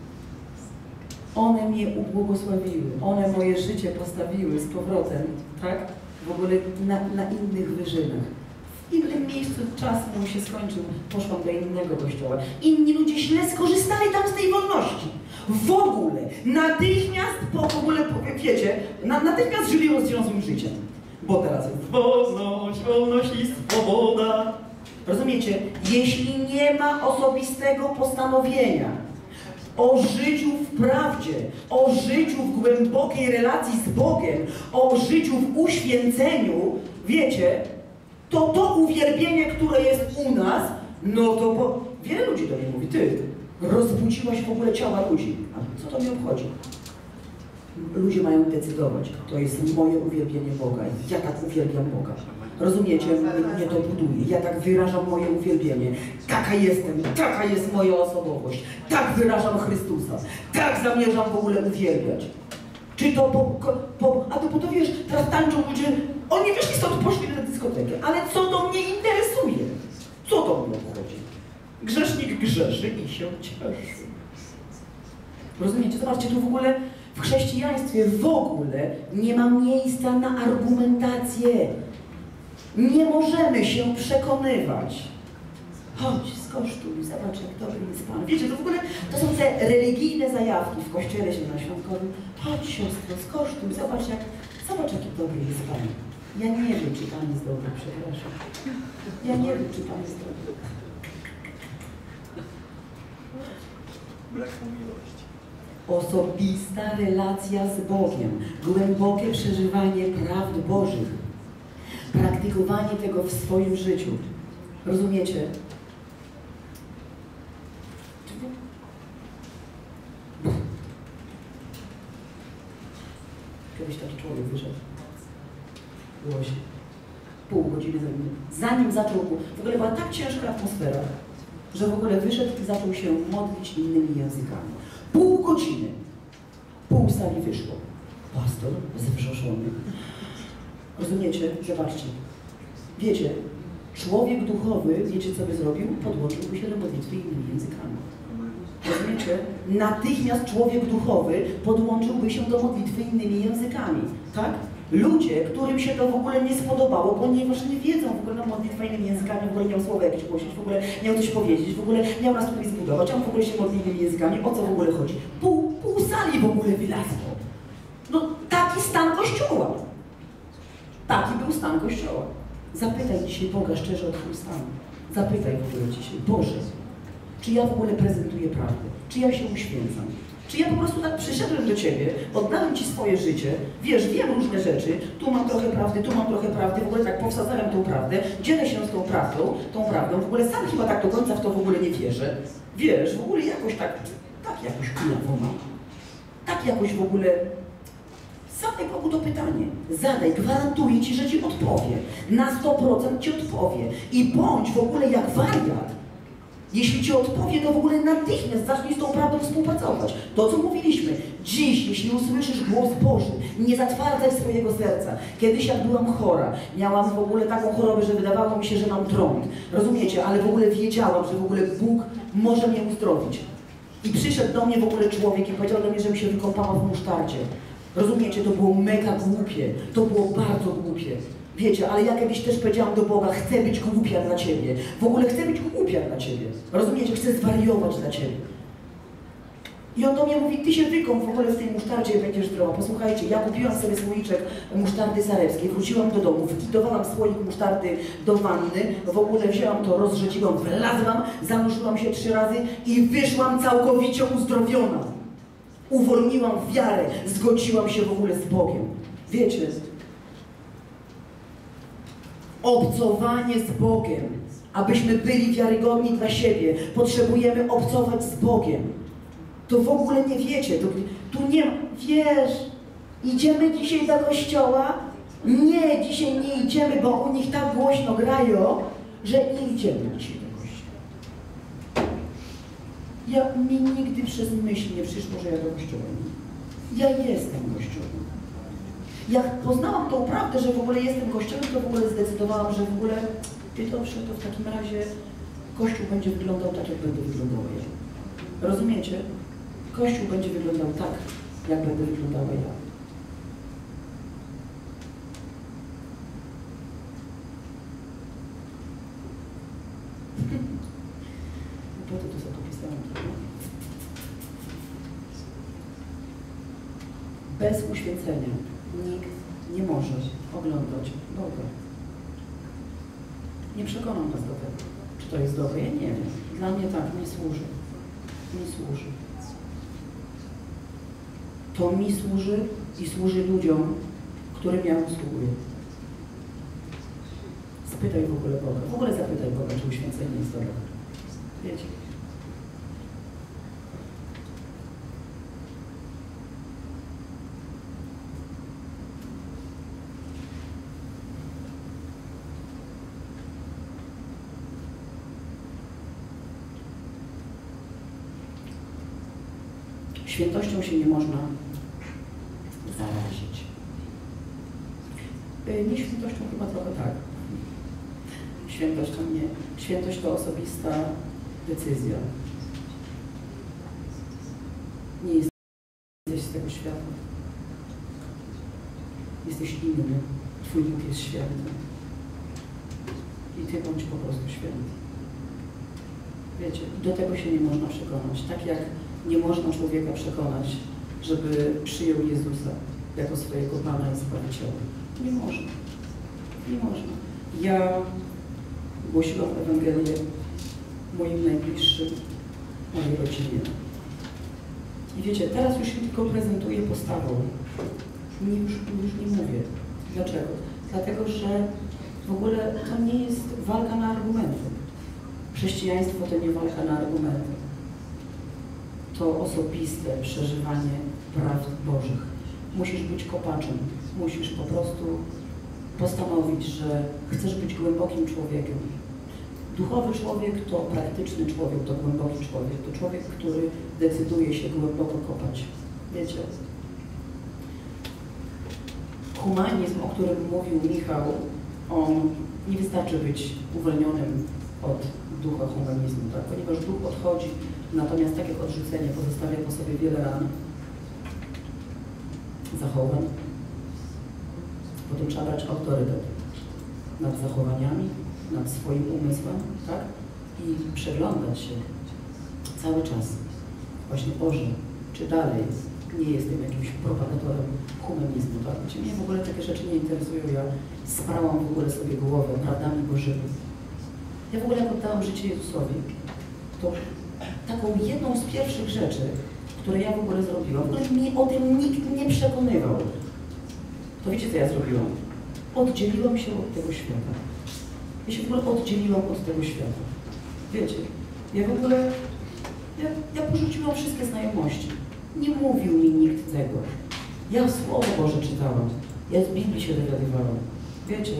One mnie ubłogosławiły. One moje życie postawiły z powrotem, tak? W ogóle na innych wyżynach. W innym miejscu czas mój się skończył, poszłam do innego kościoła. Inni ludzie źle skorzystali tam z tej wolności. W ogóle, natychmiast, w ogóle, wiecie, natychmiast żyli rozwiązłym życiem. Bo teraz jest wolność i swoboda. Rozumiecie? Jeśli nie ma osobistego postanowienia o życiu w prawdzie, o życiu w głębokiej relacji z Bogiem, o życiu w uświęceniu, wiecie, to uwielbienie, które jest u nas, no to wiele ludzi do mnie mówi, ty rozbudziłaś w ogóle ciała ludzi. A co to mnie obchodzi? Ludzie mają decydować, to jest moje uwielbienie Boga. Ja tak uwielbiam Boga. Rozumiecie? Mnie to buduje. Ja tak wyrażam moje uwielbienie. Taka jestem, taka jest moja osobowość. Tak wyrażam Chrystusa. Tak zamierzam w ogóle uwielbiać. Czy to bo to wiesz, teraz tańczą ludzie, oni wyszli stąd, poszli na dyskotekę, ale co to mnie interesuje? Co to mnie obchodzi? Grzesznik grzeszy i się cieszy. Rozumiecie? Zobaczcie, tu w ogóle w chrześcijaństwie w ogóle nie ma miejsca na argumentację. Nie możemy się przekonywać. Chodź, skosztuj, zobacz, jak dobry jest Pan. Wiecie, to w ogóle to są te religijne zajawki w kościele zielonoświątkowym. Chodź, siostro, skosztuj, zobacz, jaki dobry jest Pan. Ja nie wiem, czy Pan jest dobry, przepraszam. Ja nie wiem, czy Pan jest dobry. Brak miłości. Osobista relacja z Bogiem, głębokie przeżywanie prawd Bożych, praktykowanie tego w swoim życiu. Rozumiecie? kiedyś taki człowiek wyszedł. Było się pół godziny zanim zaczął, w ogóle była tak ciężka atmosfera, że w ogóle wyszedł i zaczął się modlić innymi językami. Pół godziny. Pół sali wyszło. Pastor zwrzoszony. Rozumiecie? Zobaczcie. Wiecie, człowiek duchowy, wiecie co by zrobił? Podłączyłby się do modlitwy innymi językami. Rozumiecie? Natychmiast człowiek duchowy podłączyłby się do modlitwy innymi językami. Tak? Ludzie, którym się to w ogóle nie spodobało, ponieważ nie wiedzą w ogóle modlitwa innymi językami, w ogóle miał słowo jakieś głosić, w ogóle miał coś powiedzieć, w ogóle miał nas tutaj zbudować, a on w ogóle się modli innymi językami, o co w ogóle chodzi? Pół sali w ogóle wylazło. No taki stan Kościoła. Taki był stan Kościoła. Zapytaj dzisiaj Boga szczerze o twój stan. Zapytaj w ogóle dzisiaj, Boże, czy ja w ogóle prezentuję prawdę? Czy ja się uświęcam? Czy ja po prostu tak przyszedłem do Ciebie, oddałem Ci swoje życie, wiesz, wiem różne rzeczy, tu mam trochę prawdy, tu mam trochę prawdy, w ogóle tak powsadzałem tą prawdę, dzielę się z tą prawdą, w ogóle sam chyba tak do końca w to w ogóle nie wierzę. Wiesz, w ogóle jakoś tak jakoś kulawo mam. Tak jakoś w ogóle... Zadaj Bogu to pytanie. Zadaj, gwarantuję Ci, że Ci odpowie. Na 100% Ci odpowie. I bądź w ogóle jak wariat. Jeśli Ci odpowie, to w ogóle natychmiast zacznij z tą prawdą współpracować. To, co mówiliśmy. Dziś, jeśli usłyszysz głos Boży, nie zatwardzaj swojego serca. Kiedyś, jak byłam chora, miałam w ogóle taką chorobę, że wydawało mi się, że mam trąd. Rozumiecie? Ale w ogóle wiedziałam, że w ogóle Bóg może mnie uzdrowić. I przyszedł do mnie w ogóle człowiek i powiedział do mnie, żebym się wykąpała w musztardzie. Rozumiecie? To było mega głupie. To było bardzo głupie. Wiecie, ale ja kiedyś też powiedziałam do Boga, chcę być głupia dla Ciebie. W ogóle chcę być głupia dla Ciebie. Rozumiecie? Chcę zwariować dla Ciebie. I on do mnie mówi, Ty się wykąp w ogóle w tej musztardzie i będziesz zdrowa. Posłuchajcie, ja kupiłam sobie słoiczek musztardy sarewskiej, wróciłam do domu, wkitowałam słoik musztardy do wanny, w ogóle wzięłam to, rozrzedziłam, wlazłam, zanurzyłam się 3 razy i wyszłam całkowicie uzdrowiona. Uwolniłam wiarę, zgodziłam się w ogóle z Bogiem. Wiecie, obcowanie z Bogiem, abyśmy byli wiarygodni dla siebie, potrzebujemy obcować z Bogiem. To w ogóle nie wiecie, tu nie ma, wiesz, idziemy dzisiaj do kościoła? Nie, dzisiaj nie idziemy, bo u nich tak głośno grają, że nie idziemy dzisiaj do kościoła. Mi nigdy przez myśl nie przyszło, że ja do kościoła nie. Ja jestem kościołem. Jak poznałam tą prawdę, że w ogóle jestem kościołem, to w ogóle zdecydowałam, że w ogóle, dobrze, to w takim razie Kościół będzie wyglądał tak, jak będę wyglądała ja. Rozumiecie? Kościół będzie wyglądał tak, jak będę wyglądała ja. Po to sobie popisałam. Bez uświęcenia nikt nie może oglądać Boga. Nie przekonam was do tego. Czy to jest dobre? Ja nie wiem. Dla mnie tak, mi służy. Mi służy. To mi służy i służy ludziom, którym ja usługuję. Spytaj w ogóle Boga. W ogóle zapytaj Boga, czy uświęcenie jest dobre. Wiecie? Świętością się nie można zarazić. Nie świętością chyba trochę tak. Świętością nie. Świętość to osobista decyzja. Nie jesteś z tego świata. Jesteś inny. Twój Bóg jest święty. I Ty bądź po prostu święty. Wiecie, do tego się nie można przekonać. Tak jak nie można człowieka przekonać, żeby przyjął Jezusa jako swojego Pana i Zbawiciela. Nie można. Nie można. Ja głosiłam Ewangelię moim najbliższym, mojej rodzinie. I wiecie, teraz już się tylko prezentuję postawą. Już nie mówię. Dlaczego? Dlatego, że w ogóle to nie jest walka na argumenty. Chrześcijaństwo to nie walka na argumenty. To osobiste przeżywanie prawd Bożych. musisz być kopaczem. Musisz po prostu postanowić, że chcesz być głębokim człowiekiem. Duchowy człowiek to praktyczny człowiek, to głęboki człowiek. To człowiek, który decyduje się głęboko kopać. Wiecie? Humanizm, o którym mówił Michał, on nie wystarczy być uwolnionym od ducha humanizmu, tak? Ponieważ duch odchodzi, natomiast tak jak odrzucenie pozostawia po sobie wiele ran, zachowań, potem trzeba brać autorytet nad zachowaniami, nad swoim umysłem, tak? I przeglądać się cały czas. Właśnie, Boże, czy dalej nie jestem jakimś propagatorem humanizmu, tak? Znaczy, mnie w ogóle takie rzeczy nie interesują, ja sprałam w ogóle sobie głowę prawdami Bożymi. Ja w ogóle jak oddałam życie Jezusowi, to taką jedną z pierwszych rzeczy, które ja w ogóle zrobiłam, w ogóle mnie o tym nikt nie przekonywał. To wiecie, co ja zrobiłam? Oddzieliłam się od tego świata. Ja się w ogóle oddzieliłam od tego świata. Wiecie, ja w ogóle, ja porzuciłam wszystkie znajomości. Nie mówił mi nikt tego. Ja Słowo Boże czytałam. Ja z Biblii się dowiadywałam. Wiecie?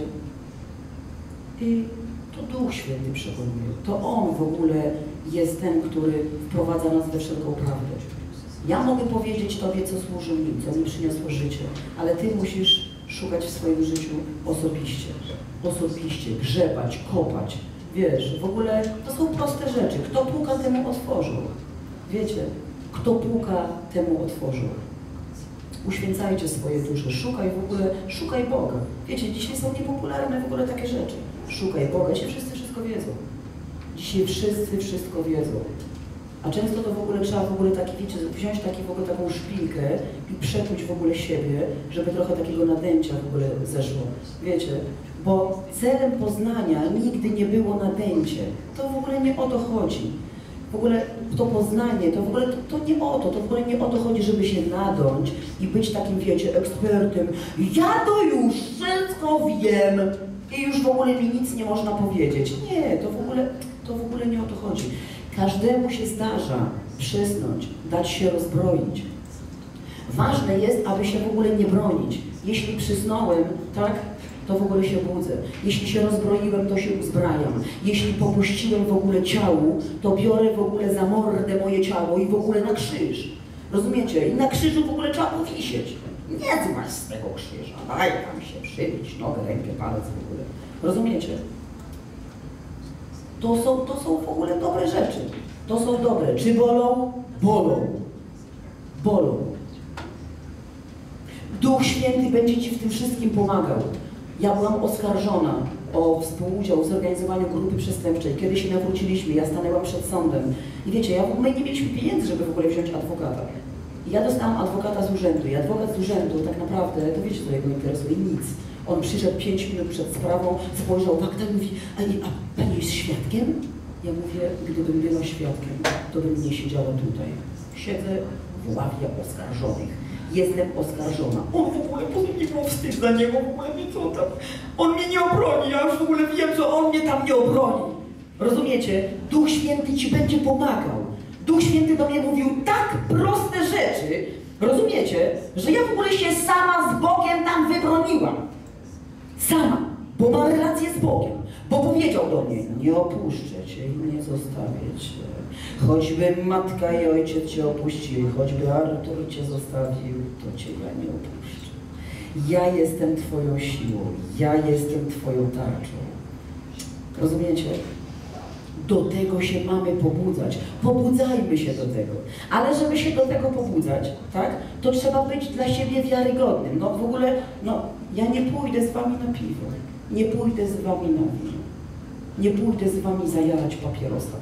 I to Duch Święty przekonuje. To On w ogóle jest ten, który wprowadza nas we wszelką prawdę. Ja mogę powiedzieć Tobie, co służy mi, co mi przyniosło życie, ale Ty musisz szukać w swoim życiu osobiście. Osobiście, grzebać, kopać. Wiesz, w ogóle to są proste rzeczy. Kto puka, temu otworzą. Wiecie? Kto puka, temu otworzą. Uświęcajcie swoje dusze, szukaj Boga. Wiecie, dzisiaj są niepopularne w ogóle takie rzeczy. Szukaj Boga, dzisiaj wszyscy wszystko wiedzą. Dzisiaj wszyscy wszystko wiedzą. A często to w ogóle trzeba w ogóle taki, wiecie, wziąć w ogóle taką szpilkę i przekuć w ogóle siebie, żeby trochę takiego nadęcia w ogóle zeszło. Wiecie? Bo celem poznania nigdy nie było nadęcie. To w ogóle nie o to chodzi. W ogóle to poznanie, to w ogóle to nie o to, w ogóle nie o to chodzi, żeby się nadąć i być takim, wiecie, ekspertem. Ja to już wszystko wiem i już w ogóle mi nic nie można powiedzieć. Nie, to w ogóle nie o to chodzi. Każdemu się zdarza przysnąć, dać się rozbroić. Ważne jest, aby się w ogóle nie bronić. Jeśli przysnąłem, tak, to w ogóle się budzę. Jeśli się rozbroiłem, to się uzbrajam. Jeśli popuściłem w ogóle ciału, to biorę w ogóle za mordę moje ciało i w ogóle na krzyż. Rozumiecie? I na krzyżu w ogóle trzeba powisieć. Nie zmaść z tego krzyża. Daj tam się przybić, nogę, rękę, palec w ogóle. Rozumiecie? To są w ogóle dobre rzeczy. To są dobre. Czy bolą? Bolą. Bolą. Duch Święty będzie Ci w tym wszystkim pomagał. Ja byłam oskarżona o współudział w zorganizowaniu grupy przestępczej. Kiedy się nawróciliśmy, ja stanęłam przed sądem. I wiecie, my nie mieliśmy pieniędzy, żeby w ogóle wziąć adwokata. I ja dostałam adwokata z urzędu. I adwokat z urzędu tak naprawdę, to wiecie, co jego interesuje? Nic. On przyszedł 5 minut przed sprawą, spojrzał w aktę i mówi, a pani jest świadkiem? Ja mówię, gdybym była świadkiem, to bym nie siedziała tutaj. Siedzę w ławie oskarżonych. Jestem oskarżona. On w ogóle, mi było wstyd za niego, w ogóle nie co tam. On mnie nie obroni, ja już w ogóle wiem, że on mnie tam nie obroni. Rozumiecie? Duch Święty Ci będzie pomagał. Duch Święty do mnie mówił tak proste rzeczy, rozumiecie, że ja w ogóle się sama z Bogiem tam wybroniłam. Sama, bo mam relację z Bogiem. Bo powiedział do mnie, nie opuszczę Cię i nie zostawię Cię. Choćby matka i ojciec Cię opuścili, choćby Artur Cię zostawił, to Cię ja nie opuszczę. Ja jestem Twoją siłą, ja jestem Twoją tarczą. Rozumiecie? Do tego się mamy pobudzać. Pobudzajmy się do tego. Ale żeby się do tego pobudzać, tak, to trzeba być dla siebie wiarygodnym. No w ogóle, ja nie pójdę z Wami na piwo. Nie pójdę z Wami na wino. Nie pójdę z Wami zajarać papierosa.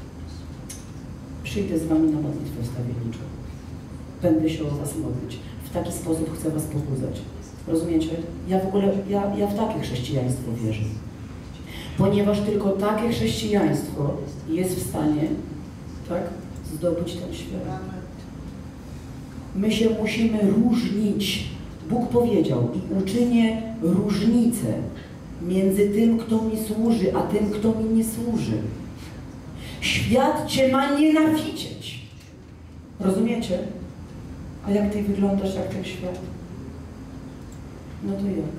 Przyjdę z Wami na modlitwę wstawienniczą. Będę się o Was modlić. W taki sposób chcę Was pobudzać. Rozumiecie? Ja w ogóle, ja w takie chrześcijaństwo wierzę. Ponieważ tylko takie chrześcijaństwo jest w stanie, tak, zdobyć ten świat. My się musimy różnić. Bóg powiedział, i uczynię różnicę między tym, kto mi służy, a tym, kto mi nie służy. Świat Cię ma nienawidzieć. Rozumiecie? A jak Ty wyglądasz jak ten świat? No to jak?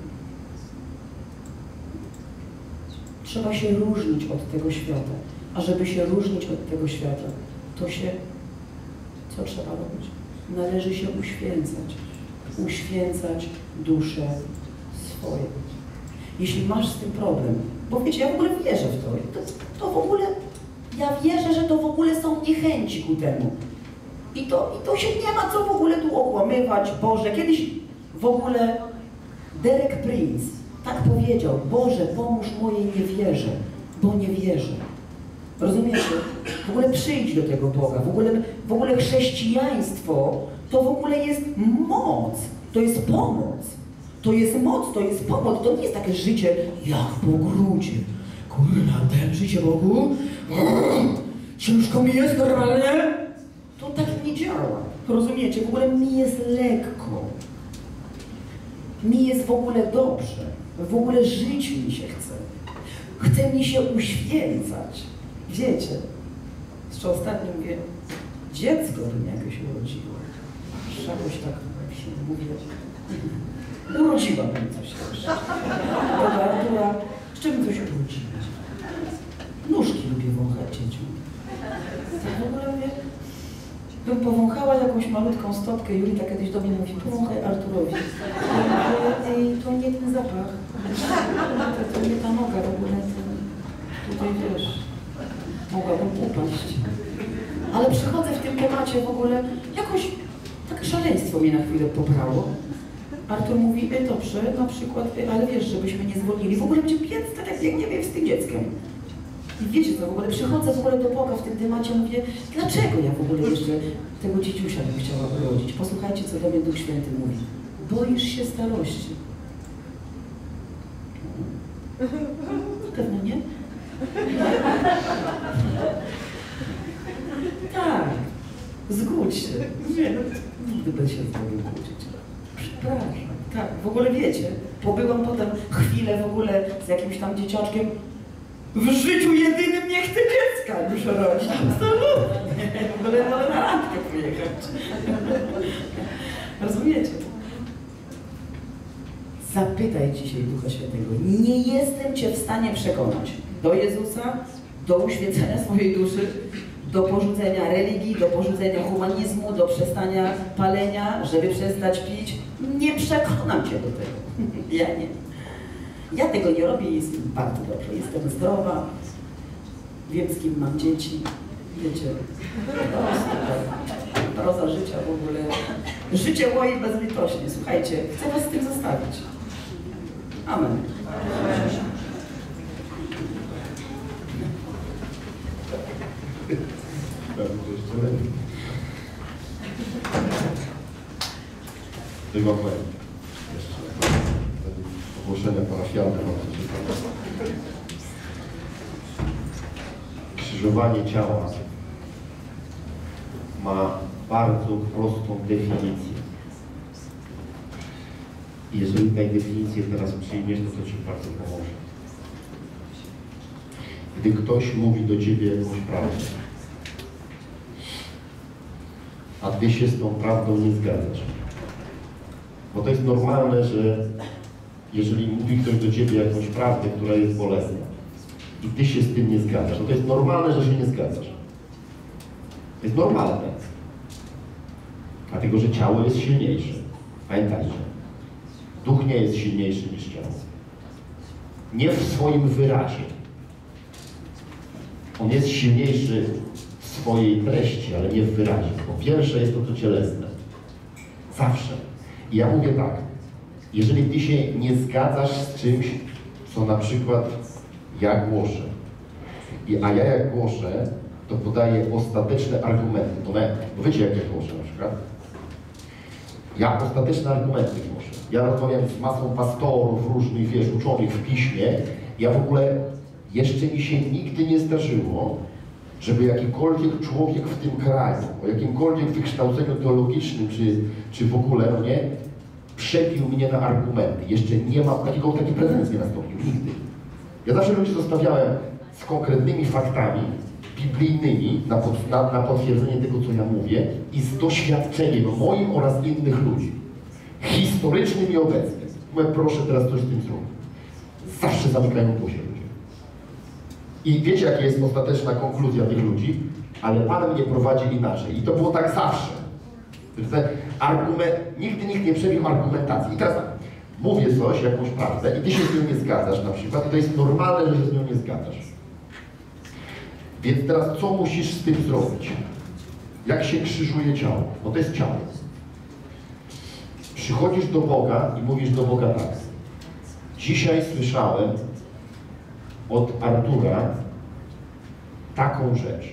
Trzeba się różnić od tego świata. A żeby się różnić od tego świata, to się... Co trzeba robić? Należy się uświęcać. Uświęcać duszę swoją. Jeśli masz z tym problem, bo wiecie, ja w ogóle wierzę w to w ogóle, ja wierzę, że to w ogóle są niechęci ku temu. I to się nie ma co w ogóle tu okłamywać. Boże, kiedyś w ogóle Derek Prince tak powiedział: Boże, pomóż mojej niewierze, bo nie wierzę. Rozumiecie? W ogóle przyjdź do tego Boga. W ogóle chrześcijaństwo to w ogóle jest moc. To jest pomoc. To jest moc, to jest pomoc. To nie jest takie życie jak po grudzie. Kurwa, dałem życie Bogu? Ciężko mi jest normalnie? To tak nie działa. Rozumiecie? W ogóle mi jest lekko. Mi jest w ogóle dobrze. W ogóle żyć mi się chce. Chce mi się uświęcać. Wiecie? Jeszcze ostatnio mówię, dziecko mi jakoś urodziło. Jakoś tak się mówię. Urodziła mi coś też. Artura, z czym coś urodziła? Nóżki lubię wąchać dzieciom. Tak w ogóle mówię, bym powąchała jakąś malutką stopkę. Julita kiedyś do mnie mówi: powąchaj Arturowi. Ej, to nie ten zapach. To nie ta noga w ogóle. Tutaj wiesz, mogłabym upaść. Ale przychodzę w tym temacie w ogóle, jakoś tak szaleństwo mnie na chwilę pobrało. Artur mówi: dobrze, na przykład, ale wiesz, żebyśmy nie zwolnili. W ogóle będzie piec, tak jak nie wiem, z tym dzieckiem. I wiecie co, w ogóle przychodzę w ogóle do Boga w tym temacie, mówię: dlaczego ja w ogóle jeszcze tego dzieciusia bym chciała urodzić? Posłuchajcie, co do mnie Duch Święty mówi. Boisz się starości. Pewno nie? Tak, zgódź się. Nie, nigdy będę się z Bogiem kłócić. Przepraszam. Tak, w ogóle wiecie, pobyłam potem chwilę w ogóle z jakimś tam dzieciaczkiem. W życiu jedynym nie chcę dziecka już rodzić. Absolutnie. W ogóle wolę na randkę pojechać. Rozumiecie? Zapytaj dzisiaj Ducha Świętego. Nie jestem Cię w stanie przekonać do Jezusa, do uświęcenia swojej duszy, do porzucenia religii, do porzucenia humanizmu, do przestania palenia, żeby przestać pić. Nie przekonam Cię do tego. Ja nie. Ja tego nie robię i jest mi bardzo dobrze. Jestem zdrowa, wiem, z kim mam dzieci. Wiecie, proza życia w ogóle. Życie moje bezlitośnie. Słuchajcie, chcę Was z tym zostawić. Amen. Tylko powiem jeszcze ogłoszenia parafialne mam przeczytane. Krzyżowanie ciała ma bardzo prostą definicję. I jeżeli tej definicję teraz przyjmiesz, to Ci bardzo pomoże. Gdy ktoś mówi do Ciebie jakąś prawdę, a Ty się z tą prawdą nie zgadzasz. Bo to jest normalne, że jeżeli mówi ktoś do Ciebie jakąś prawdę, która jest bolesna i Ty się z tym nie zgadzasz, to jest normalne, że się nie zgadzasz. To jest normalne. Dlatego, że ciało jest silniejsze. Pamiętajcie, duch nie jest silniejszy niż ciało. Nie w swoim wyrazie. On jest silniejszy w swojej treści, ale nie w wyrazie. Po pierwsze jest to cielesne. Zawsze. I ja mówię tak, jeżeli Ty się nie zgadzasz z czymś, co na przykład ja głoszę, a ja jak głoszę, to podaję ostateczne argumenty. Bo wiecie, jak ja głoszę na przykład? Ja ostateczne argumenty głoszę. Ja rozmawiam z masą pastorów różnych, wiesz, uczonych w piśmie. Ja w ogóle, jeszcze mi się nigdy nie zdarzyło, żeby jakikolwiek człowiek w tym kraju, o jakimkolwiek wykształceniu teologicznym, czy w ogóle, no nie, przebił mnie na argumenty. Jeszcze nie ma, taki prezydent nie nastąpił, nigdy. Ja zawsze ludzi zostawiałem z konkretnymi faktami biblijnymi na potwierdzenie tego, co ja mówię i z doświadczeniem moim oraz innych ludzi, historycznym i obecnym. Mówię, proszę teraz coś z tym zrobić. Zawsze zamykają buzię ludzie. I wiecie, jaka jest ostateczna konkluzja tych ludzi? Ale Pan mnie prowadzi inaczej. I to było tak zawsze. Nigdy nikt nie przebił argumentacji. I teraz tak, mówię coś, jakąś prawdę i ty się z nią nie zgadzasz na przykład i to jest normalne, że się z nią nie zgadzasz. Więc teraz co musisz z tym zrobić? Jak się krzyżuje ciało? Bo to jest ciało. Przychodzisz do Boga i mówisz do Boga tak. Dzisiaj słyszałem od Artura taką rzecz.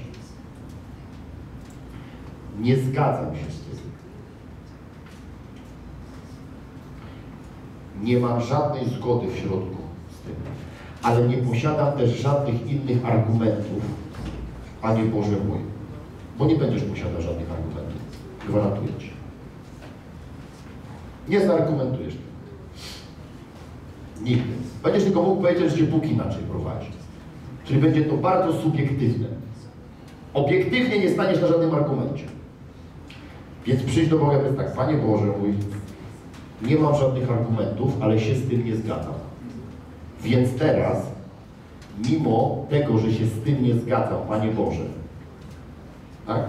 Nie zgadzam się z tym. Nie mam żadnej zgody w środku z tym, ale nie posiadam też żadnych innych argumentów, Panie Boże mój, bo nie będziesz posiadał żadnych argumentów, gwarantuję Ci. Nie zaargumentujesz tego. Nigdy. Będziesz tylko mógł powiedzieć, że Cię Bóg inaczej prowadzi. Czyli będzie to bardzo subiektywne. Obiektywnie nie staniesz na żadnym argumencie. Więc przyjdź do Boga i powiedz tak, Panie Boże mój, nie mam żadnych argumentów, ale się z tym nie zgadzam. Więc teraz, mimo tego, że się z tym nie zgadzam, Panie Boże, tak?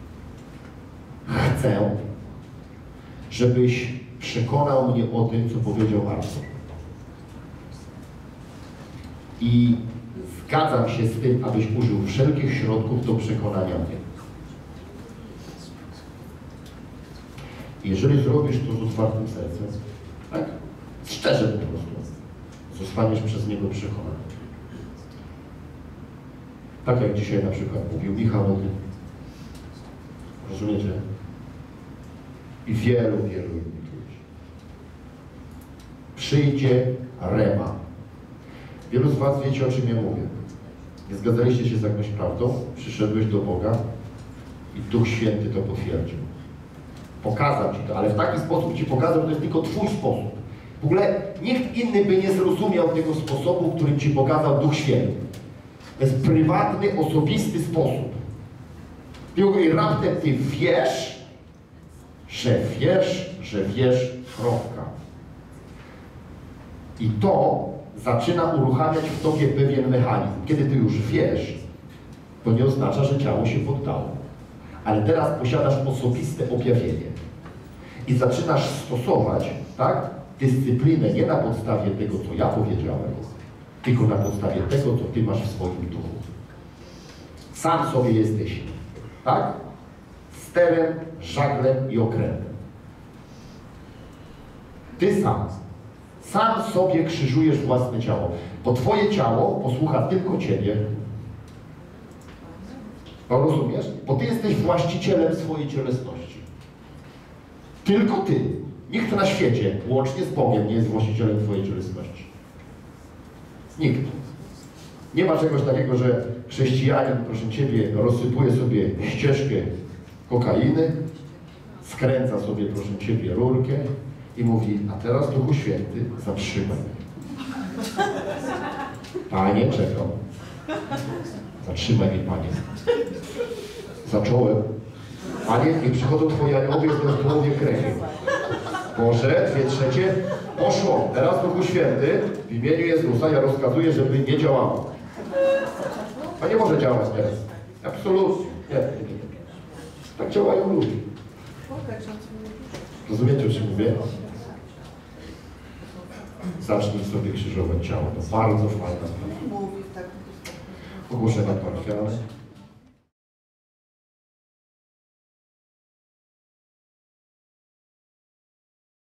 Chcę, żebyś przekonał mnie o tym, co powiedział Artur. I zgadzam się z tym, abyś użył wszelkich środków do przekonania mnie. Jeżeli zrobisz to z otwartym sercem, tak? Szczerze po prostu, zostaniesz przez niego przekonany. Tak jak dzisiaj na przykład mówił Michał o tym. Rozumiecie? I wielu innych ludzi. Przyjdzie rema. Wielu z was wiecie, o czym ja mówię. Nie zgadzaliście się z jakąś prawdą, przyszedłeś do Boga i Duch Święty to potwierdził. Pokazał Ci to, ale w taki sposób Ci pokazał, że to jest tylko Twój sposób. W ogóle nikt inny by nie zrozumiał tego sposobu, którym Ci pokazał Duch Święty. To jest prywatny, osobisty sposób. I raptem Ty wiesz, że wiesz, kropka. I to zaczyna uruchamiać w Tobie pewien mechanizm. Kiedy Ty już wiesz, to nie oznacza, że ciało się poddało. Ale teraz posiadasz osobiste objawienie. I zaczynasz stosować, tak, dyscyplinę nie na podstawie tego, co ja powiedziałem, tylko na podstawie tego, co Ty masz w swoim duchu. Sam sobie jesteś, tak? Sterem, żaglem i okrętem. Ty sam. Sam sobie krzyżujesz własne ciało. Bo Twoje ciało posłucha tylko Ciebie. To rozumiesz? Bo Ty jesteś właścicielem swojej cielesności. Tylko Ty. Nikt na świecie, łącznie z Bogiem, nie jest właścicielem Twojej cielesności. Nikt. Nie ma czegoś takiego, że chrześcijanin, proszę Ciebie, rozsypuje sobie ścieżkę kokainy, skręca sobie, proszę Ciebie, rurkę i mówi, a teraz Duchu Święty, zatrzymaj. Panie, czekam. Zatrzymaj mnie, Panie. Zacząłem. Panie, niech przychodzą Twoje aniołowie, jestem w połowie kręgu. Boże, 2/3. Poszło. Teraz Duchu Święty, w imieniu Jezusa, ja rozkazuję, żeby nie działało. A nie może działać teraz. Absolutnie. Nie. Tak działają ludzie. Rozumiecie, o czym mówię? Zacznij sobie krzyżować ciało. To bardzo fajna sprawa. Ogłoszenia parafialne.